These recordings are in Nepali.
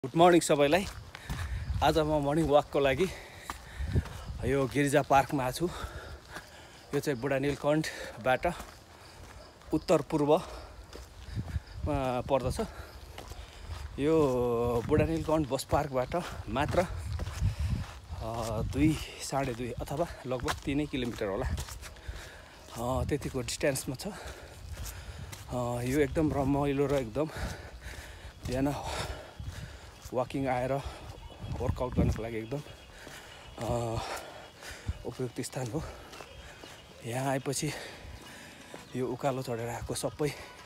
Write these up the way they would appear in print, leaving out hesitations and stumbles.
गुड मर्निङ सबैलाई। आज म मर्निङ वाकको लागि यो गिरिजा पार्कमा छु। यो चाहिँ बुढा नीलकण्ठबाट उत्तर पूर्व पर्दछ। यो बुढा नीलकण्ठ बस पार्कबाट मात्र 2.5 अथवा लगभग 3 किलोमिटर होला, त्यतिको डिस्टेन्समा छ। यो एकदम रमाइलो र एकदम बिहान वाकिङ आएर वर्कआउट गर्नको लागि एकदम उपयुक्त स्थान हो। यहाँ आएपछि यो उकालो चढेर आएको सबै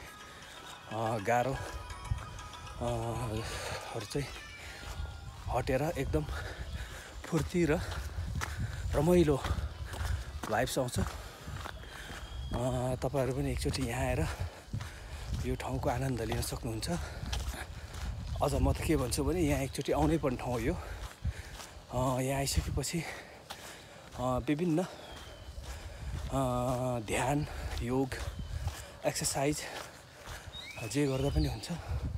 गाह्रोहरू चाहिँ हटेर एकदम फुर्ती र रमाइलो भाइब्स आउँछ। तपाईँहरू पनि एकचोटि यहाँ आएर यो ठाउँको आनन्द लिन सक्नुहुन्छ। अझ म त के भन्छु भने यहाँ एकचोटि आउनै पर्ने ठाउँ हो यो। यहाँ आइसकेपछि विभिन्न ध्यान, योग, एक्सर्साइज जे गर्दा पनि हुन्छ।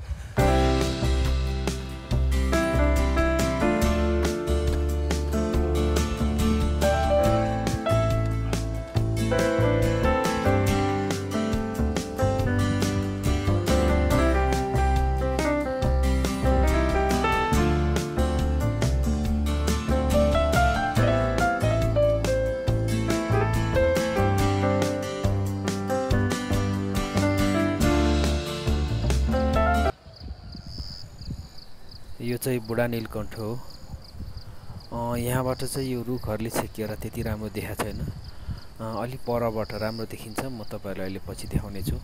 यो चाहिँ बुढा नीलकण्ठ हो। यहाँबाट चाहिँ यो रुखहरूले छेकिएर त्यति राम्रो देखाएको छैन, अलिक परबाट राम्रो देखिन्छ। म तपाईँहरूलाई अहिले पछि देखाउने छु।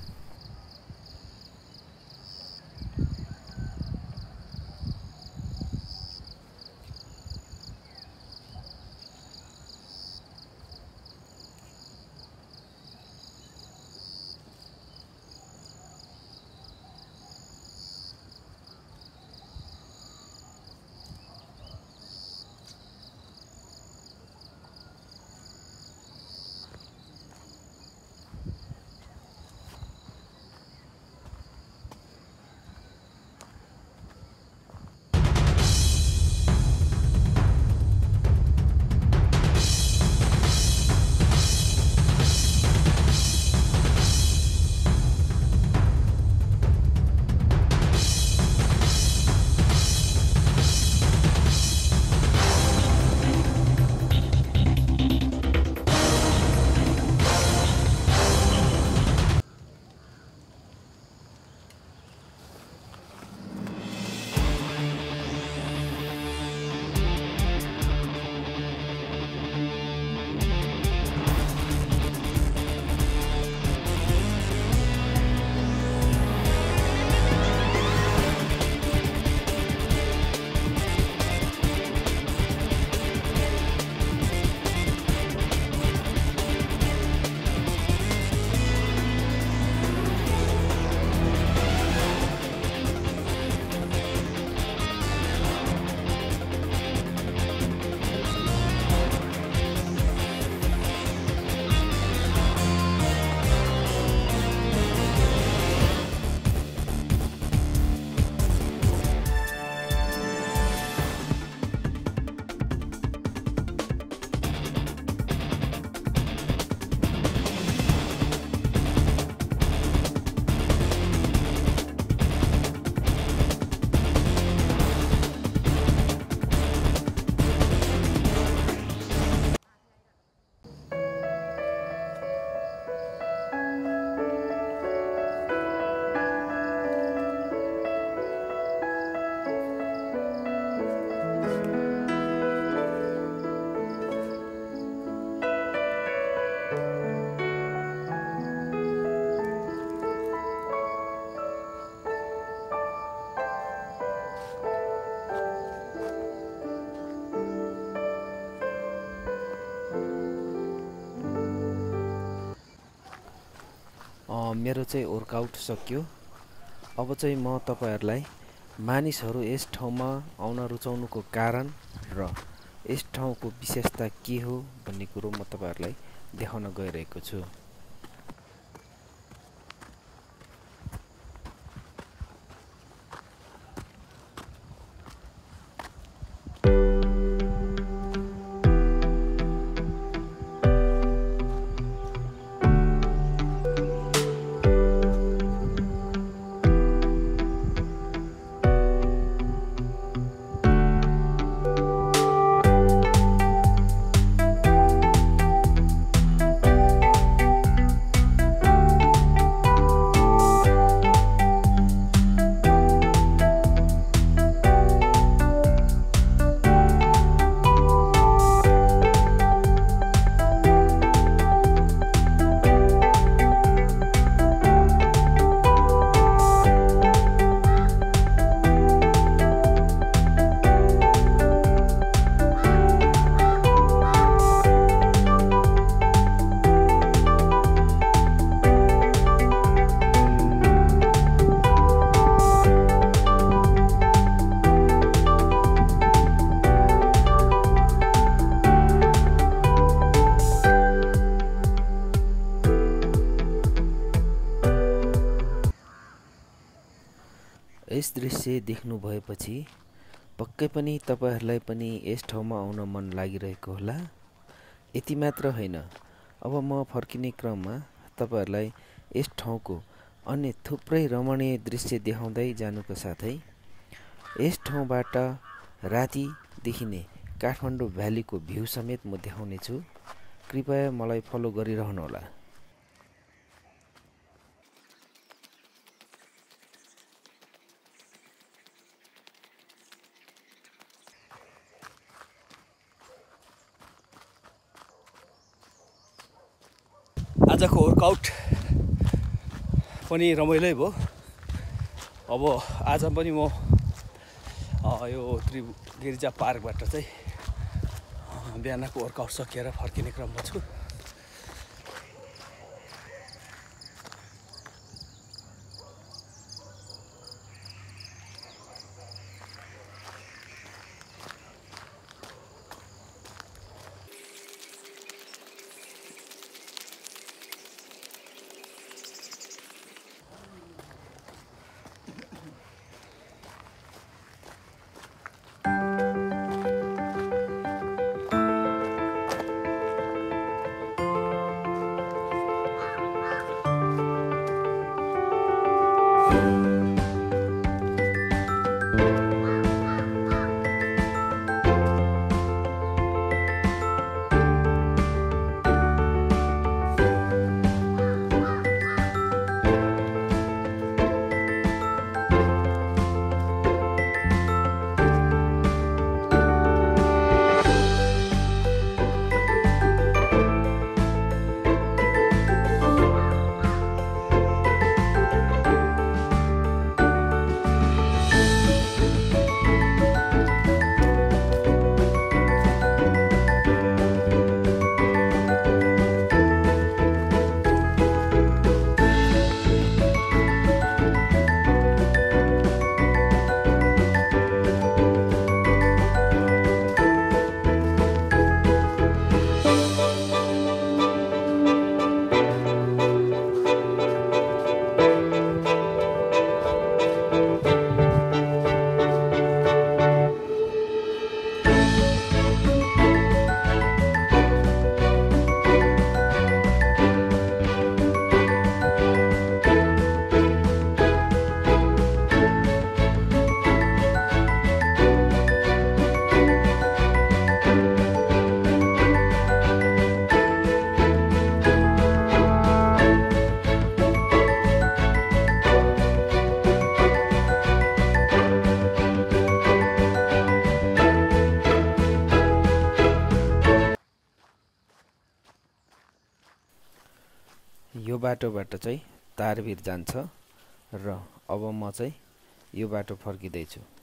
मेरो चाहिँ वर्कआउट सकियो। अब चाहिँ म तपाईहरुलाई मानिसहरू यस ठाउँमा आउन रुचाउनुको कारण र यस ठाउँको विशेषता के हो भन्ने कुरो म तपाईहरुलाई देखाउन गइरहेको छु। अहिले देख्नु भएपछि पक्कै पनि तपाईहरूलाई पनि यस ठाउँमा आउन मन लागिरहेको होला। यति मात्र होइन, अब म फर्किने क्रममा तपाईहरूलाई यस ठाउँको अन्य थुप्रै रमणीय दृश्य देखाउँदै जानुको साथै यस ठाउँबाट राति देखिने काठमाडौँ भ्यालीको भ्यू समेत म देखाउनेछु। कृपया मलाई फलो गरिरहनुहोला। आजको वर्कआउट पनि रमाइलै भयो। अब आज पनि म यो त्रिगिरिजा पार्कबाट चाहिँ बिहानको वर्कआउट सकिएर फर्किने क्रममा छु। यो बाटोबाट चाहिँ तारभिर जान्छ र अब म चाहिँ यो बाटो फर्किँदैछु।